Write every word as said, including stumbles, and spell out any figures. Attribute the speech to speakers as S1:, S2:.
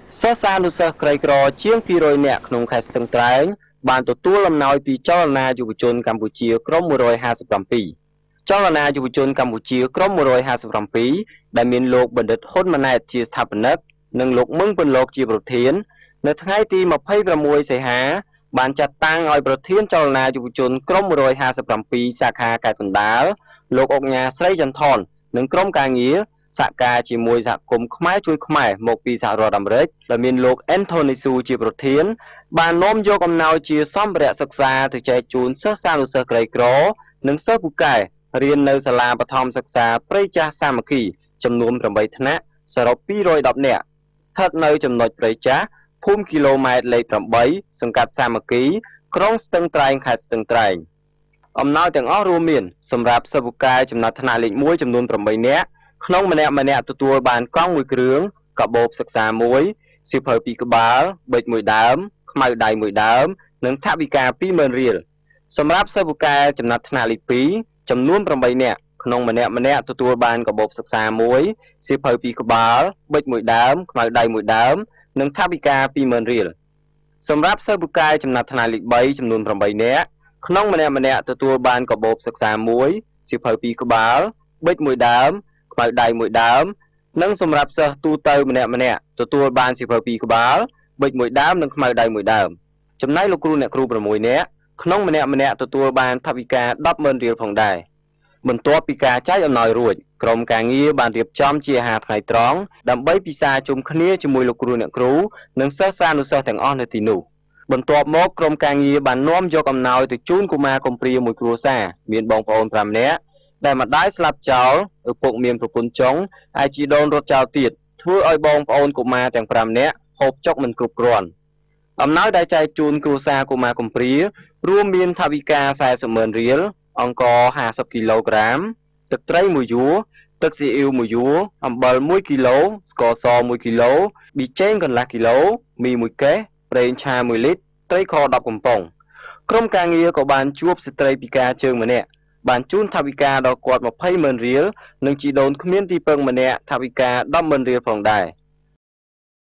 S1: សិស្សានុសិស្សក្រីក្រជាងពីររយនាក់ក្នុងខេត្តស្ទឹងត្រែងបានទទួលអំណោយពីចលនាយុវជនកម្ពុជាក្រុមមួយរយห้าสิบเจ็ดចលនាយុវជនកម្ពុជាក្រុមមួយរយห้าสิบเจ็ดដែលមានលោកបណ្ឌិតហ៊ុនម៉ាណែតជាស្ថាបនិកនិងលោកមឹងពន្លកជាប្រធាននៅថ្ងៃទីยี่สิบหกសីហាបានចាត់តាំងឲ្យប្រធានចលនាយុវជនក្រុមមួយរយห้าสิบเจ็ดសាខាខេត្តកណ្ដាលលោកអុកញ៉ាស្រីចន្ទថននិងក្រុមការងារសហការជាមួយសហគមន៍ខ្មែរជួយខ្មែរមកពីសហរដ្ឋអាមេរិកដែលមានលោក Anthony Su ជាប្រធានបាននាំយកអំណោយជាសម្ភារៈសិក្សាទៅចែកជូនសិស្សានុសិស្សក្រីក្រនិងសិស្សពូកែរៀននៅសាលាបឋមសិក្សាព្រៃចាស់សាមគ្គីចំនួនeightថ្នាក់សរុបtwo hundred tenនាក់ស្ថិតនៅចំណុចព្រៃចាស់ភូមិគីឡូម៉ែត្រលេខeightសង្កាត់សាមគ្គីក្រុងស្ទឹងត្រែងខេត្តស្ទឹងត្រែងអំណោយទាំងអស់រួមមានសម្រាប់សិស្សពូកែចំណាត់ថ្នាក់លេខoneចំនួនeightនាក់ក្នុងម្នាក់ម្នាក់ទទួលបានកង់មួយគ្រឿងកាបូបសិក្សាមួយសៀវភៅពីរក្បាលប៊ិចមួយដើមខ្មៅដៃមួយដើមនិងថវិកាtwo thousandរៀលសម្រាប់សិស្សពូកែចំណាត់ថ្នាក់លេខtwoចំនួនeightនាក់ក្នុងម្នាក់ម្នាក់ទទួលបានកាបូបសិក្សាមួយសៀវភៅពីរក្បាលប៊ិចមួយដើមខ្មៅដៃមួយដើមនិងថវិកាtwo thousandរៀលសម្រាប់សិស្សពូកែចំណាត់ថ្នាក់លេខthreeចំនួនeightនាក់ក្នុងម្នាក់ម្នាក់ទទួលបានកាបូបសិក្សាមួយសៀវភៅពីរក្បាលប៊ិចមួយដើមខ្មៅដៃមួយដើមនិងសម្រាប់សិស្សទូទៅម្នាក់ម្នាក់ទទួលបានសៀវភៅពីរក្បាលប៊ិចមួយដើមនិងខ្មៅដៃមួយដើមចំណែកលោកគ្រូអ្នកគ្រូsixនាក់ក្នុងម្នាក់ម្នាក់ទទួលបានថវិកាten thousandរៀលផងដែរបន្ទាប់ពីការចែកអំណោយរួចក្រុមការងារបានរៀបចំជាអាហារថ្ងៃត្រង់ដើម្បីពិសាជុំគ្នាជាមួយលោកគ្រូអ្នកគ្រូនិងសិស្សានុសិស្សទាំងអស់នៅទីនោះបន្ទាប់មកក្រុមការងារបាននាំយកអំណោយទៅជូនកុមារកំព្រាមួយគ្រួសារមានបងប្អូនfiveនាក់ដែលម្ដាយស្លាប់ចោលឪពុកមានប្រពន្ធចុងហើយជីដូនរត់ចោលទៀតធ្វើឲ្យបងប្អូនកុមារទាំងfiveនាក់ហូបចុកមិនគ្រប់គ្រាន់អំណោយដែលចែកជូនគ្រួសារកុមារកំព្រារួមមានថវិកាforty thousandរៀលអង្ករfiftyគីឡូក្រាមទឹកត្រីមួយយួរទឹកស៊ីអ៊ីវមួយយួរអំបិលoneគីឡូស្ករសoneគីឡូប៊ីចេងកន្លះគីឡូមីមួយកេសប្រេងឆាoneលីត្រត្រីខtenកំប៉ុងក្រុមការងារក៏បានជួបស្ត្រីពិការជើងម្នាក់បានជូនថវិកាដល់គាត់twenty thousandរៀលនិងជីដូនគ្មានទីពឹងម្នាក់ថវិកាten thousandរៀលផងដែរ